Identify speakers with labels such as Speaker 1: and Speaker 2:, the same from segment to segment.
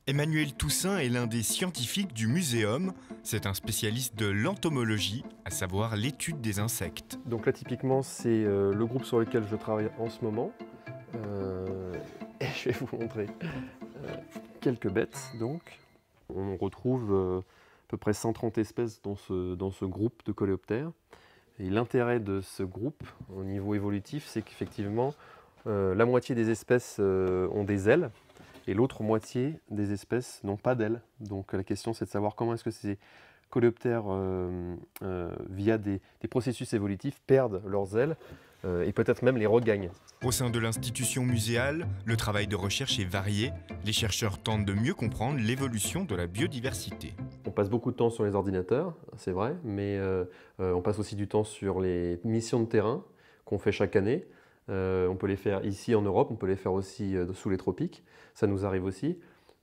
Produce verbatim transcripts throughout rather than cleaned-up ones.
Speaker 1: Emmanuel Toussaint est l'un des scientifiques du muséum. C'est un spécialiste de l'entomologie, à savoir l'étude des insectes.
Speaker 2: Donc là, typiquement, c'est euh, le groupe sur lequel je travaille en ce moment. Euh, et je vais vous montrer euh, quelques bêtes. Donc, on retrouve euh, à peu près cent trente espèces dans ce, dans ce groupe de coléoptères. Et l'intérêt de ce groupe, au niveau évolutif, c'est qu'effectivement, euh, la moitié des espèces euh, ont des ailes. Et l'autre moitié des espèces n'ont pas d'ailes. Donc la question, c'est de savoir comment est-ce que ces coléoptères, euh, euh, via des, des processus évolutifs, perdent leurs ailes euh, et peut-être même les regagnent.
Speaker 1: Au sein de l'institution muséale, le travail de recherche est varié. Les chercheurs tentent de mieux comprendre l'évolution de la biodiversité.
Speaker 2: On passe beaucoup de temps sur les ordinateurs, c'est vrai, mais euh, euh, on passe aussi du temps sur les missions de terrain qu'on fait chaque année. Euh, on peut les faire ici en Europe, on peut les faire aussi euh, sous les tropiques, ça nous arrive aussi.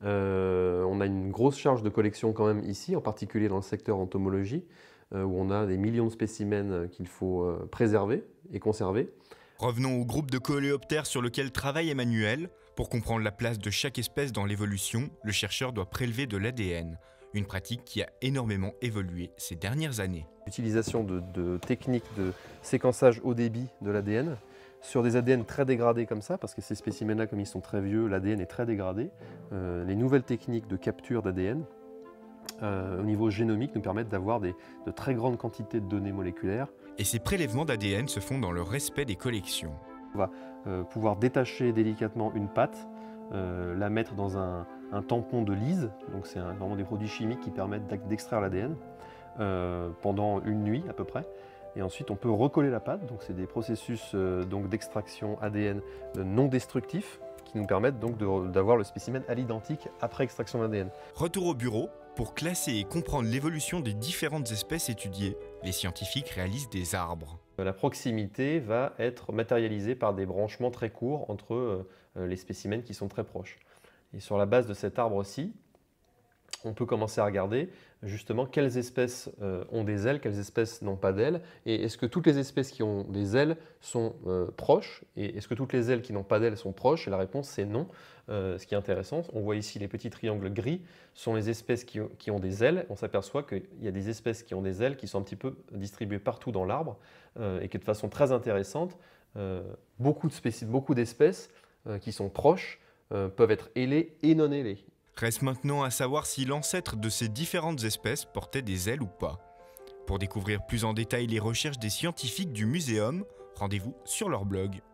Speaker 2: Euh, on a une grosse charge de collection quand même ici, en particulier dans le secteur entomologie, euh, où on a des millions de spécimens qu'il faut euh, préserver et conserver.
Speaker 1: Revenons au groupe de coléoptères sur lequel travaille Emmanuel. Pour comprendre la place de chaque espèce dans l'évolution, le chercheur doit prélever de l'A D N, une pratique qui a énormément évolué ces dernières années.
Speaker 2: L'utilisation de, de techniques de séquençage haut débit de l'A D N, sur des A D N très dégradés comme ça, parce que ces spécimens-là, comme ils sont très vieux, l'A D N est très dégradé. Euh, les nouvelles techniques de capture d'A D N euh, au niveau génomique nous permettent d'avoir de très grandes quantités de données moléculaires.
Speaker 1: Et ces prélèvements d'A D N se font dans le respect des collections.
Speaker 2: On va euh, pouvoir détacher délicatement une patte, euh, la mettre dans un, un tampon de lyse, donc c'est vraiment des produits chimiques qui permettent d'extraire l'A D N euh, pendant une nuit à peu près. Et ensuite, on peut recoller la pâte, donc c'est des processus euh, d'extraction A D N non destructifs qui nous permettent donc d'avoir le spécimen à l'identique après extraction d'A D N.
Speaker 1: Retour au bureau. Pour classer et comprendre l'évolution des différentes espèces étudiées, les scientifiques réalisent des arbres.
Speaker 2: La proximité va être matérialisée par des branchements très courts entre euh, les spécimens qui sont très proches. Et sur la base de cet arbre-ci, on peut commencer à regarder justement quelles espèces euh, ont des ailes, quelles espèces n'ont pas d'ailes, et est-ce que toutes les espèces qui ont des ailes sont euh, proches, et est-ce que toutes les ailes qui n'ont pas d'ailes sont proches, et la réponse c'est non. Euh, ce qui est intéressant, on voit ici les petits triangles gris, sont les espèces qui, qui ont des ailes. On s'aperçoit qu'il y a des espèces qui ont des ailes qui sont un petit peu distribuées partout dans l'arbre, euh, et que de façon très intéressante, euh, beaucoup d'espèces beaucoup euh, qui sont proches euh, peuvent être ailées et non ailées.
Speaker 1: Reste maintenant à savoir si l'ancêtre de ces différentes espèces portait des ailes ou pas. Pour découvrir plus en détail les recherches des scientifiques du muséum, rendez-vous sur leur blog.